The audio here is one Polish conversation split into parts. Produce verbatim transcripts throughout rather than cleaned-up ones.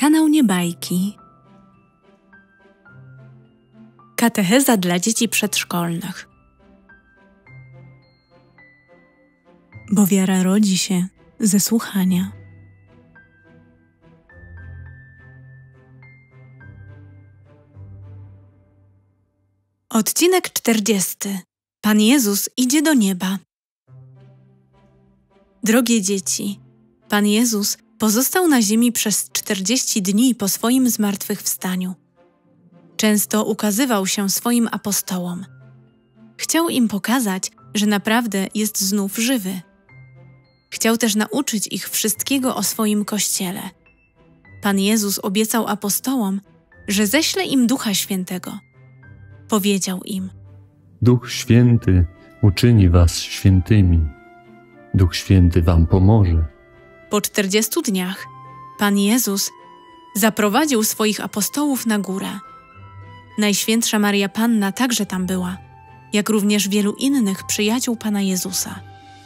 Kanał Niebajki. Katecheza dla dzieci przedszkolnych. Bo wiara rodzi się ze słuchania. Odcinek czterdziesty. Pan Jezus idzie do nieba. Drogie dzieci, Pan Jezus pozostał na ziemi przez czterdzieści dni po swoim zmartwychwstaniu. Często ukazywał się swoim apostołom. Chciał im pokazać, że naprawdę jest znów żywy. Chciał też nauczyć ich wszystkiego o swoim Kościele. Pan Jezus obiecał apostołom, że ześle im Ducha Świętego. Powiedział im: Duch Święty uczyni was świętymi. Duch Święty wam pomoże. Po czterdziestu dniach Pan Jezus zaprowadził swoich apostołów na górę. Najświętsza Maria Panna także tam była, jak również wielu innych przyjaciół Pana Jezusa.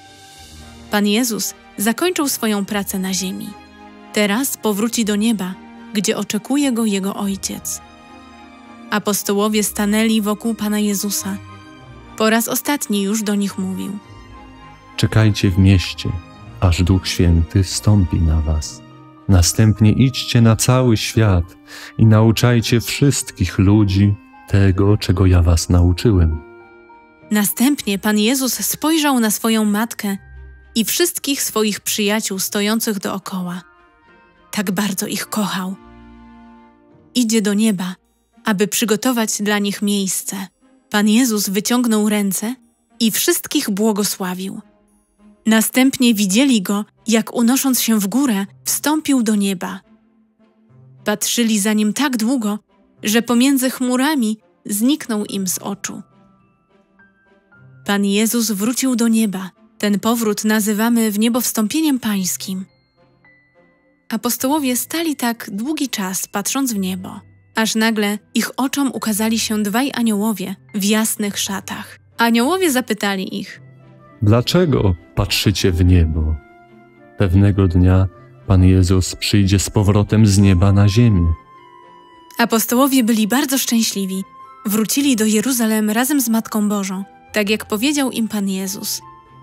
Pan Jezus zakończył swoją pracę na ziemi. Teraz powróci do nieba, gdzie oczekuje Go Jego Ojciec. Apostołowie stanęli wokół Pana Jezusa. Po raz ostatni już do nich mówił: Czekajcie w mieście, aż Duch Święty zstąpi na was. Następnie idźcie na cały świat i nauczajcie wszystkich ludzi tego, czego ja was nauczyłem. Następnie Pan Jezus spojrzał na swoją matkę i wszystkich swoich przyjaciół stojących dookoła. Tak bardzo ich kochał. Idzie do nieba, aby przygotować dla nich miejsce. Pan Jezus wyciągnął ręce i wszystkich błogosławił. Następnie widzieli Go, jak unosząc się w górę, wstąpił do nieba. Patrzyli za Nim tak długo, że pomiędzy chmurami zniknął im z oczu. Pan Jezus wrócił do nieba. Ten powrót nazywamy wniebowstąpieniem pańskim. Apostołowie stali tak długi czas, patrząc w niebo, aż nagle ich oczom ukazali się dwaj aniołowie w jasnych szatach. Aniołowie zapytali ich: Dlaczego patrzycie w niebo? Pewnego dnia Pan Jezus przyjdzie z powrotem z nieba na ziemię. Apostołowie byli bardzo szczęśliwi. Wrócili do Jeruzalem razem z Matką Bożą, tak jak powiedział im Pan Jezus.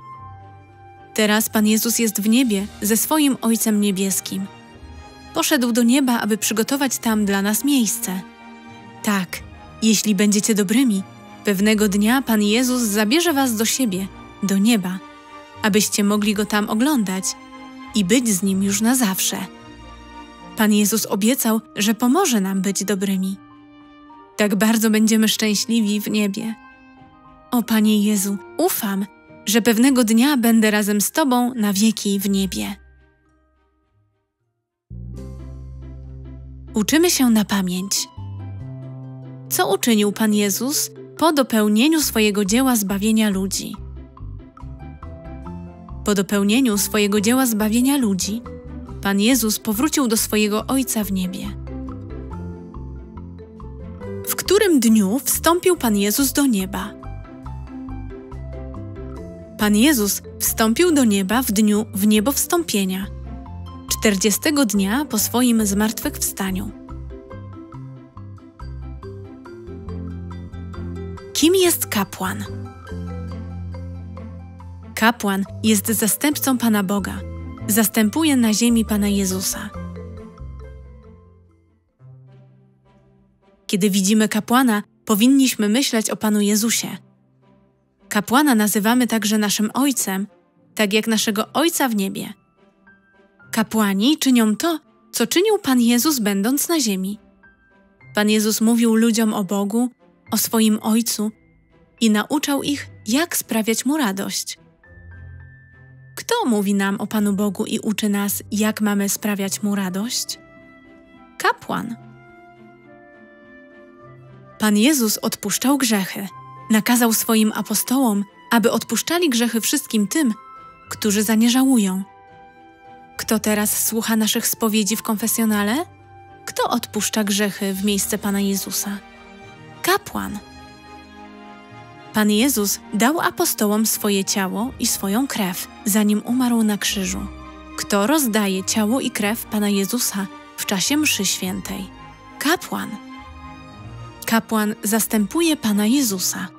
Teraz Pan Jezus jest w niebie ze swoim Ojcem Niebieskim. Poszedł do nieba, aby przygotować tam dla nas miejsce. Tak, jeśli będziecie dobrymi, pewnego dnia Pan Jezus zabierze was do siebie, do nieba, abyście mogli Go tam oglądać i być z Nim już na zawsze. Pan Jezus obiecał, że pomoże nam być dobrymi. Tak bardzo będziemy szczęśliwi w niebie. O Panie Jezu, ufam, że pewnego dnia będę razem z Tobą na wieki w niebie. Uczymy się na pamięć. Co uczynił Pan Jezus po dopełnieniu swojego dzieła zbawienia ludzi? Po dopełnieniu swojego dzieła zbawienia ludzi, Pan Jezus powrócił do swojego Ojca w niebie. W którym dniu wstąpił Pan Jezus do nieba? Pan Jezus wstąpił do nieba w dniu wniebowstąpienia, czterdziestego dnia po swoim zmartwychwstaniu. Kim jest kapłan? Kapłan jest zastępcą Pana Boga. Zastępuje na ziemi Pana Jezusa. Kiedy widzimy kapłana, powinniśmy myśleć o Panu Jezusie. Kapłana nazywamy także naszym Ojcem, tak jak naszego Ojca w niebie. Kapłani czynią to, co czynił Pan Jezus, będąc na ziemi. Pan Jezus mówił ludziom o Bogu, o swoim Ojcu i nauczał ich, jak sprawiać Mu radość. Kto mówi nam o Panu Bogu i uczy nas, jak mamy sprawiać Mu radość? Kapłan. Pan Jezus odpuszczał grzechy. Nakazał swoim apostołom, aby odpuszczali grzechy wszystkim tym, którzy za nie żałują. Kto teraz słucha naszych spowiedzi w konfesjonale? Kto odpuszcza grzechy w miejsce Pana Jezusa? Kapłan. Pan Jezus dał apostołom swoje ciało i swoją krew, zanim umarł na krzyżu. Kto rozdaje ciało i krew Pana Jezusa, w czasie mszy świętej. Kapłan. Kapłan zastępuje Pana Jezusa.